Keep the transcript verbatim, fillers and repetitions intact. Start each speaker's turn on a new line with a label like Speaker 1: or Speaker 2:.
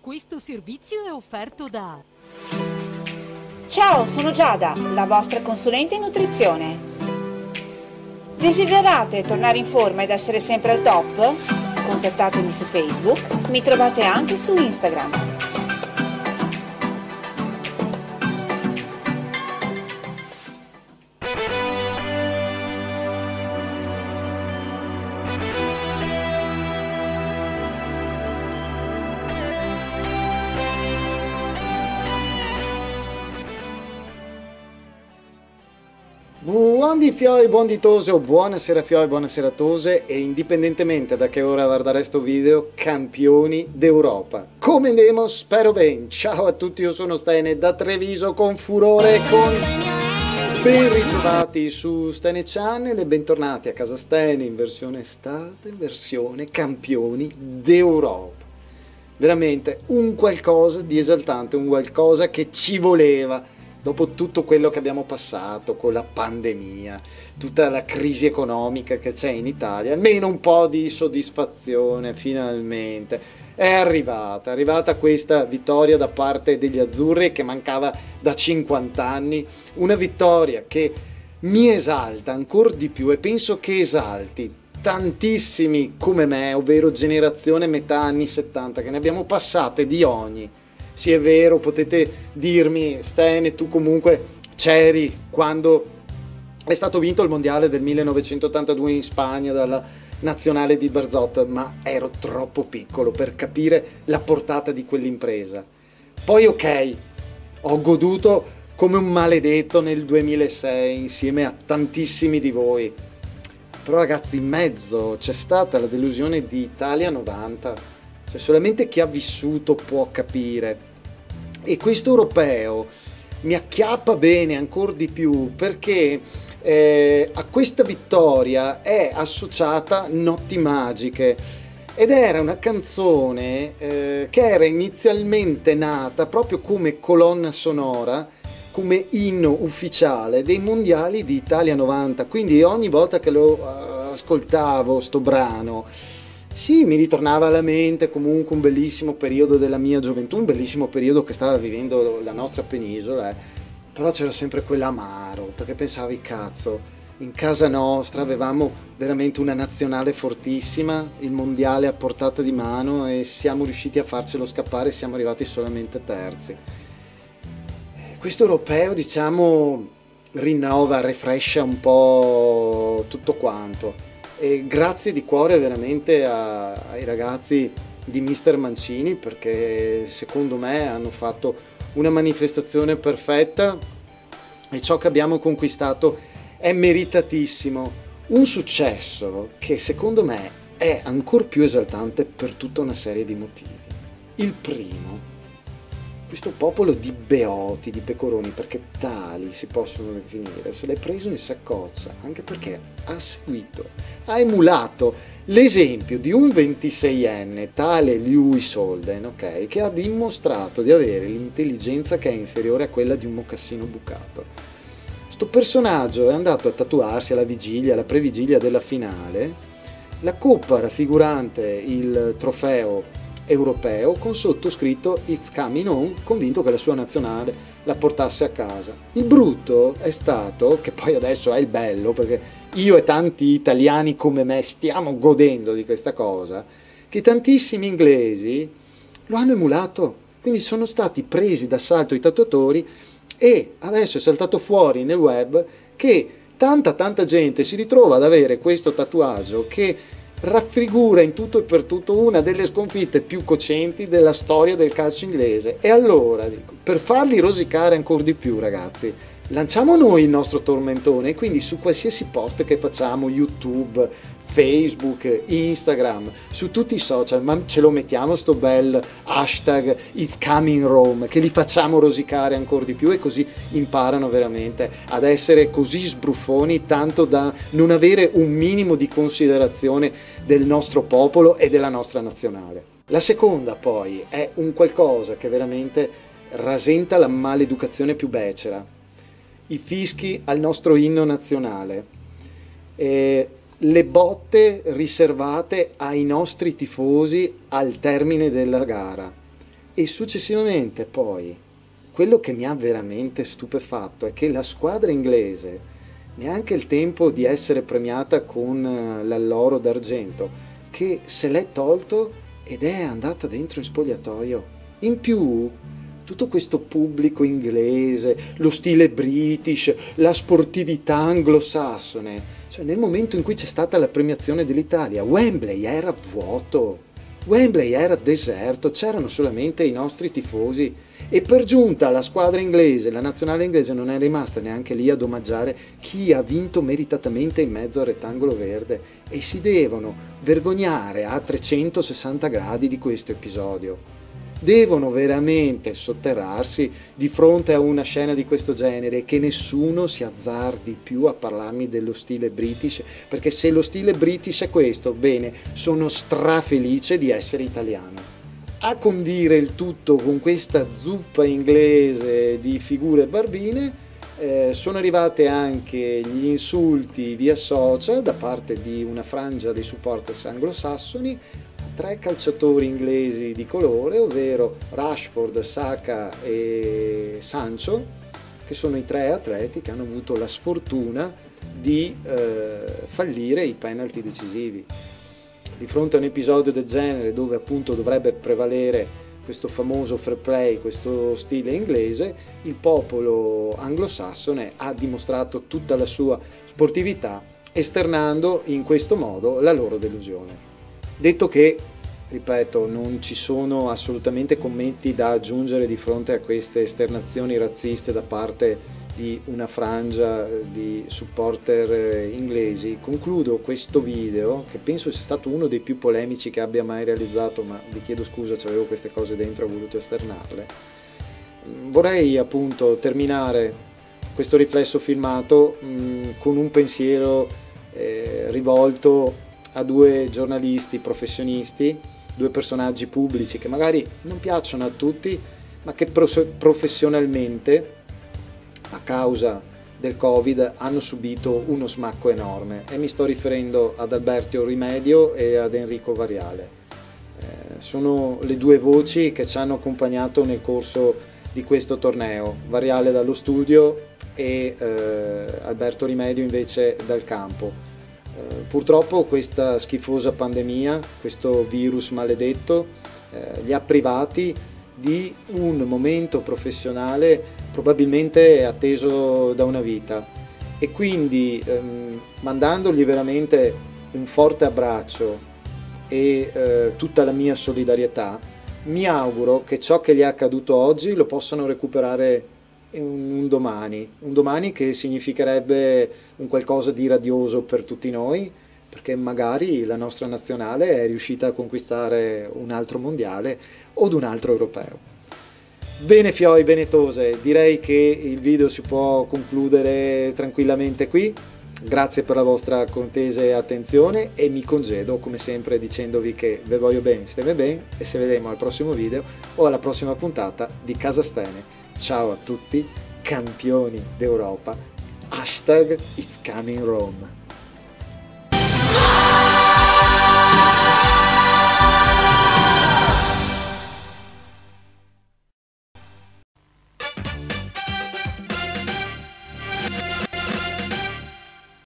Speaker 1: Questo servizio è offerto da...
Speaker 2: Ciao, sono Giada, la vostra consulente in nutrizione. Desiderate tornare in forma ed essere sempre al top? Contattatemi su Facebook, mi trovate anche su Instagram.
Speaker 3: Buondì fioi, buondì tose o buonasera fioi, buonasera tose e indipendentemente da che ora guardare sto video, campioni d'Europa. Come andiamo? Spero bene. Ciao a tutti, io sono Stene da Treviso con furore, con... Ben ritrovati su Stene Channel e bentornati a casa Stene in versione estate, in versione campioni d'Europa. Veramente un qualcosa di esaltante, un qualcosa che ci voleva. Dopo tutto quello che abbiamo passato con la pandemia, tutta la crisi economica che c'è in Italia, almeno un po' di soddisfazione finalmente è arrivata, è arrivata questa vittoria da parte degli azzurri che mancava da cinquanta anni, una vittoria che mi esalta ancora di più e penso che esalti tantissimi come me, ovvero generazione metà anni settanta, che ne abbiamo passate di ogni. Sì, è vero, potete dirmi, Stene, tu comunque c'eri quando è stato vinto il mondiale del millenovecentottantadue in Spagna dalla nazionale di Berzot, ma ero troppo piccolo per capire la portata di quell'impresa. Poi ok, ho goduto come un maledetto nel duemilasei insieme a tantissimi di voi, però ragazzi in mezzo c'è stata la delusione di Italia novanta, cioè solamente chi ha vissuto può capire. E questo europeo mi acchiappa bene ancora di più perché eh, a questa vittoria è associata Notti Magiche ed era una canzone eh, che era inizialmente nata proprio come colonna sonora, come inno ufficiale dei mondiali di Italia novanta, quindi ogni volta che lo uh, ascoltavo sto brano sì, mi ritornava alla mente comunque un bellissimo periodo della mia gioventù, un bellissimo periodo che stava vivendo la nostra penisola, eh. Però c'era sempre quell'amaro, perché pensavi, cazzo, in casa nostra avevamo veramente una nazionale fortissima, il mondiale a portata di mano e siamo riusciti a farcelo scappare, siamo arrivati solamente terzi. Questo europeo, diciamo, rinnova, refrescia un po' tutto quanto. E grazie di cuore veramente a, ai ragazzi di mister Mancini, perché secondo me hanno fatto una manifestazione perfetta e ciò che abbiamo conquistato è meritatissimo. Un successo che secondo me è ancora più esaltante per tutta una serie di motivi. Il primo, questo popolo di beoti, di pecoroni, perché tali si possono definire, se l'è preso in saccoccia, anche perché ha seguito, ha emulato l'esempio di un ventiseienne, tale Lewis Holden, ok, che ha dimostrato di avere l'intelligenza che è inferiore a quella di un mocassino bucato. Questo personaggio è andato a tatuarsi alla vigilia, alla previgilia della finale, la coppa raffigurante il trofeo europeo con sottoscritto It's Coming On, convinto che la sua nazionale la portasse a casa. Il brutto è stato, che poi adesso è il bello, perché io e tanti italiani come me stiamo godendo di questa cosa, che tantissimi inglesi lo hanno emulato, quindi sono stati presi d'assalto i tatuatori e adesso è saltato fuori nel web che tanta tanta gente si ritrova ad avere questo tatuaggio che raffigura in tutto e per tutto una delle sconfitte più cocenti della storia del calcio inglese. E allora, dico, per farli rosicare ancora di più, ragazzi, lanciamo noi il nostro tormentone, quindi su qualsiasi post che facciamo, YouTube, Facebook, Instagram, su tutti i social, ma ce lo mettiamo sto bel hashtag It's Coming Rome, che li facciamo rosicare ancora di più e così imparano veramente ad essere così sbruffoni tanto da non avere un minimo di considerazione del nostro popolo e della nostra nazionale. La seconda poi è un qualcosa che veramente rasenta la maleducazione più becera, i fischi al nostro inno nazionale. E le botte riservate ai nostri tifosi al termine della gara. E successivamente poi, quello che mi ha veramente stupefatto è che la squadra inglese, neanche il tempo di essere premiata con l'alloro d'argento, che se l'è tolto ed è andata dentro in spogliatoio. In più, tutto questo pubblico inglese, lo stile british, la sportività anglosassone, cioè nel momento in cui c'è stata la premiazione dell'Italia, Wembley era vuoto, Wembley era deserto, c'erano solamente i nostri tifosi e per giunta la squadra inglese, la nazionale inglese non è rimasta neanche lì ad omaggiare chi ha vinto meritatamente in mezzo al rettangolo verde e si devono vergognare a trecentosessanta gradi di questo episodio. Devono veramente sotterrarsi di fronte a una scena di questo genere, che nessuno si azzardi più a parlarmi dello stile british, perché se lo stile british è questo, bene, sono strafelice di essere italiano. A condire il tutto con questa zuppa inglese di figure barbine eh, sono arrivate anche gli insulti via social da parte di una frangia dei supporters anglosassoni, tre calciatori inglesi di colore, ovvero Rashford, Saka e Sancho, che sono i tre atleti che hanno avuto la sfortuna di eh, fallire i penalty decisivi. Di fronte a un episodio del genere, dove appunto dovrebbe prevalere questo famoso fair play, questo stile inglese, il popolo anglosassone ha dimostrato tutta la sua sportività, esternando in questo modo la loro delusione. Detto che, ripeto, non ci sono assolutamente commenti da aggiungere di fronte a queste esternazioni razziste da parte di una frangia di supporter inglesi, concludo questo video, che penso sia stato uno dei più polemici che abbia mai realizzato, ma vi chiedo scusa, c'avevo queste cose dentro e ho voluto esternarle. Vorrei appunto terminare questo riflesso filmato mh, con un pensiero eh, rivolto a due giornalisti professionisti, due personaggi pubblici che magari non piacciono a tutti, ma che professionalmente, a causa del Covid, hanno subito uno smacco enorme, e mi sto riferendo ad Alberto Rimedio e ad Enrico Variale. Eh, sono le due voci che ci hanno accompagnato nel corso di questo torneo, Variale dallo studio e eh, Alberto Rimedio invece dal campo. Purtroppo questa schifosa pandemia, questo virus maledetto, eh, li ha privati di un momento professionale probabilmente atteso da una vita, e quindi ehm, mandandogli veramente un forte abbraccio e eh, tutta la mia solidarietà, mi auguro che ciò che gli è accaduto oggi lo possano recuperare un domani, un domani che significherebbe un qualcosa di radioso per tutti noi, perché magari la nostra nazionale è riuscita a conquistare un altro mondiale o un altro europeo. Bene fioi benetose, direi che il video si può concludere tranquillamente qui. Grazie per la vostra cortese attenzione e mi congedo come sempre dicendovi che ve voglio bene, steme bene, e se vedremo al prossimo video o alla prossima puntata di Casa Stene. Ciao a tutti, campioni d'Europa, hashtag It's Coming Rome.